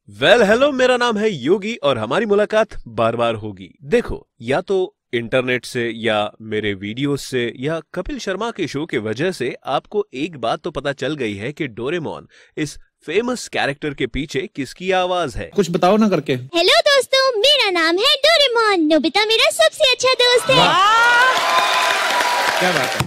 Hello, मेरा नाम है योगी और हमारी मुलाकात बार बार होगी। देखो, या तो इंटरनेट से या मेरे वीडियोस से या कपिल शर्मा के शो के वजह से आपको एक बात तो पता चल गई है कि डोरेमोन इस फेमस कैरेक्टर के पीछे किसकी आवाज है। कुछ बताओ ना करके। हेलो दोस्तों, मेरा नाम है डोरेमोन। नोबिता मेरा सबसे अच्छा दोस्त है। क्या बात है।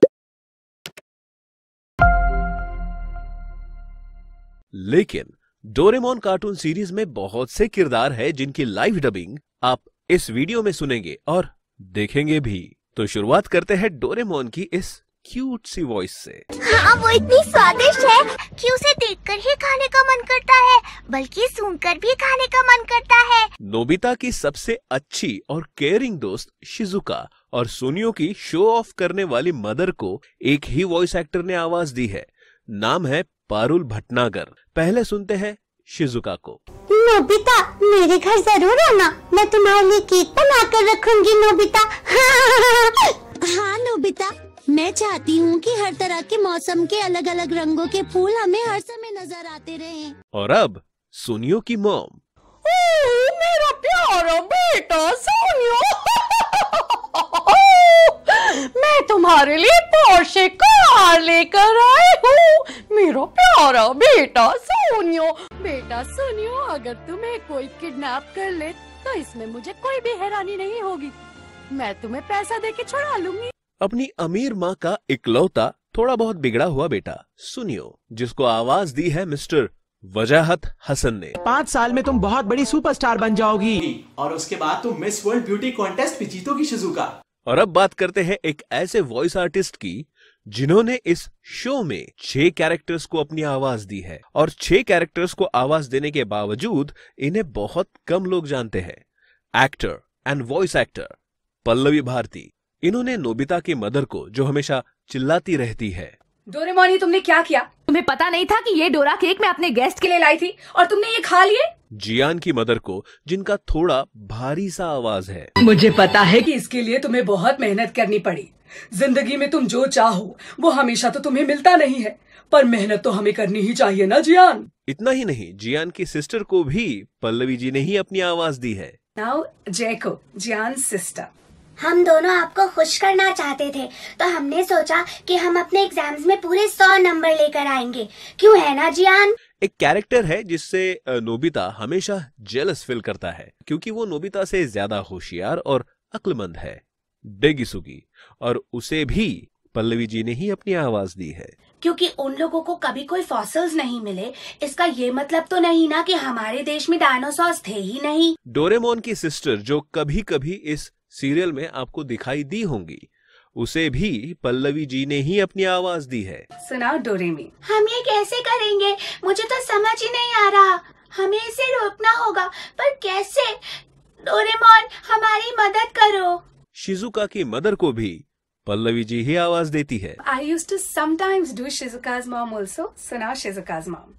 लेकिन डोरेमोन कार्टून सीरीज में बहुत से किरदार है जिनकी लाइव डबिंग आप इस वीडियो में सुनेंगे और देखेंगे भी। तो शुरुआत करते हैं डोरेमोन की इस क्यूट सी वॉइस से। हाँ, वो इतनी स्वादिष्ट है कि उसे देखकर ही खाने का मन करता है, बल्कि सुनकर भी खाने का मन करता है। नोबिता की सबसे अच्छी और केयरिंग दोस्त शिजुका और सुनियो की शो ऑफ करने वाली मदर को एक ही वॉइस एक्टर ने आवाज दी है। नाम है पारुल भटनागर। पहले सुनते हैं शिजुका को। नोबिता, मेरे घर जरूर आना, मैं तुम्हारे लिए केक बना कर रखूंगी नोबिता। हाँ नोबिता, मैं चाहती हूँ कि हर तरह के मौसम के अलग अलग रंगों के फूल हमें हर समय नजर आते रहें। और अब सुनियो की मॉम। मेरा प्यारा बेटा सोनियो, मैं तुम्हारे लिए पोर्शे कार लेकर आई हूँ। मेरा प्यारा बेटा सोनियो। बेटा सोनियो, अगर तुम्हें कोई किडनैप कर ले तो इसमें मुझे कोई भी हैरानी नहीं होगी। मैं तुम्हें पैसा देके छुड़ा लूंगी। अपनी अमीर माँ का इकलौता थोड़ा बहुत बिगड़ा हुआ बेटा सुनियो, जिसको आवाज दी है मिस्टर वजाहत हसन ने। 5 साल में तुम बहुत बड़ी सुपरस्टार बन जाओगी और उसके बाद तुम मिस वर्ल्ड ब्यूटी कॉन्टेस्ट भी जीतोगी शिजुका। और अब बात करते हैं एक ऐसे वॉइस आर्टिस्ट की जिन्होंने इस शो में 6 कैरेक्टर्स को अपनी आवाज दी है और 6 कैरेक्टर्स को आवाज देने के बावजूद इन्हें बहुत कम लोग जानते हैं। Actor and voice actor Pallavi Bharti. इन्होंने नोबिता की मदर को, जो हमेशा चिल्लाती रहती है, डोरेमोन, ये तुमने क्या किया? तुम्हें पता नहीं था कि ये डोरा केक मैं अपने गेस्ट के लिए लाई थी और तुमने ये खा लिए? जियान की मदर को, जिनका थोड़ा भारी सा आवाज है। मुझे पता है कि इसके लिए तुम्हें बहुत मेहनत करनी पड़ी। जिंदगी में तुम जो चाहो वो हमेशा तो तुम्हें मिलता नहीं है, पर मेहनत तो हमें करनी ही चाहिए ना जियान। इतना ही नहीं, जियान की सिस्टर को भी पल्लवी जी ने ही अपनी आवाज दी है। Now Jaiko, Gian sister. हम दोनों आपको खुश करना चाहते थे, तो हमने सोचा कि हम अपने एग्जाम्स में पूरे 100 नंबर लेकर आएंगे। क्यों है ना जियान? एक कैरेक्टर है जिससे नोबिता हमेशा जेलस फील करता है, क्योंकि वो नोबिता से ज्यादा होशियार और अक्लमंद है, डेगिसुगी, और उसे भी पल्लवी जी ने ही अपनी आवाज दी है। क्योंकि उन लोगों को कभी कोई फॉसिल्स नहीं मिले, इसका ये मतलब तो नहीं ना कि हमारे देश में डायनासोर्स थे ही नहीं। डोरेमोन की सिस्टर, जो कभी कभी इस सीरियल में आपको दिखाई दी होंगी, उसे भी पल्लवी जी ने ही अपनी आवाज दी है। सुनाओ डोरेमी। हम ये कैसे करेंगे? मुझे तो समझ ही नहीं आ रहा। हमें इसे रोकना होगा, पर कैसे? डोरेमोन, हमारी मदद करो। शिजुका की मदर को भी पल्लवी जी ही आवाज देती है। I used to sometimes do Shizuka's mom also. सुनाओ शिजुका's mom।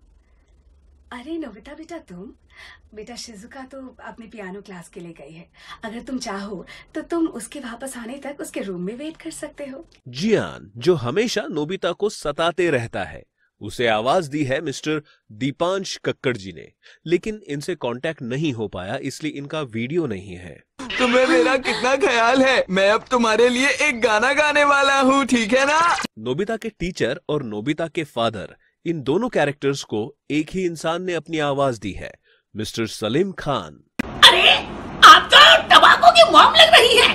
अरे नोबिता बेटा, बेटा शिजुका तो अपने पियानो क्लास के लिए गई है। अगर तुम चाहो तो तुम उसके वापस आने तक उसके रूम में वेट कर सकते हो। जियान, जो हमेशा नोबिता को सताते रहता है, उसे आवाज दी है मिस्टर दीपांश कक्कड़ जी ने। लेकिन इनसे कांटेक्ट नहीं हो पाया, इसलिए इनका वीडियो नहीं है। तुम्हें मेरा कितना ख्याल है? मैं अब तुम्हारे लिए एक गाना गाने वाला हूँ, ठीक है ना? नोबिता के टीचर और नोबिता के फादर, इन दोनों कैरेक्टर्स को एक ही इंसान ने अपनी आवाज दी है, मिस्टर सलीम खान। अरे, आप तो टबाको की मॉम लग रही है।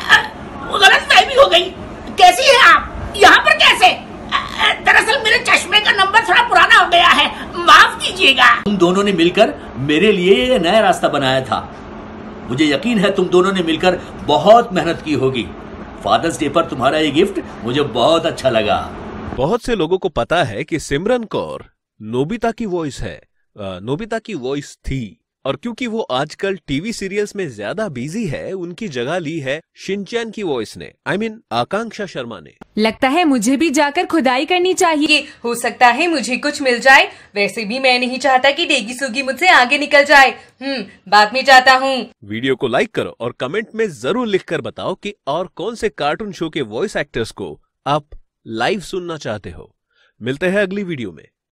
गलतफहमी हो गई। कैसी है आप? यहाँ पर कैसे? दरअसल मेरे चश्मे का नंबर थोड़ा पुराना हो गया है, माफ कीजिएगा। तुम दोनों ने मिलकर मेरे लिए ये नया रास्ता बनाया था। मुझे यकीन है तुम दोनों ने मिलकर बहुत मेहनत की होगी। फादर्स डे पर तुम्हारा ये गिफ्ट मुझे बहुत अच्छा लगा। बहुत से लोगों को पता है कि सिमरन कौर नोबिता की वॉइस है, नोबिता की वॉइस थी, और क्योंकि वो आजकल टीवी सीरियल्स में ज्यादा बिजी है, उनकी जगह ली है शिनचैन की वॉइस ने, आकांक्षा शर्मा ने। लगता है मुझे भी जाकर खुदाई करनी चाहिए। हो सकता है मुझे कुछ मिल जाए। वैसे भी मैं नहीं चाहता कि डेगिसुगी मुझसे आगे निकल जाए। बाद में चाहता हूँ। वीडियो को लाइक करो और कमेंट में जरूर लिखकर बताओ कि और कौन से कार्टून शो के वॉइस एक्टर्स को आप लाइव सुनना चाहते हो। मिलते हैं अगली वीडियो में।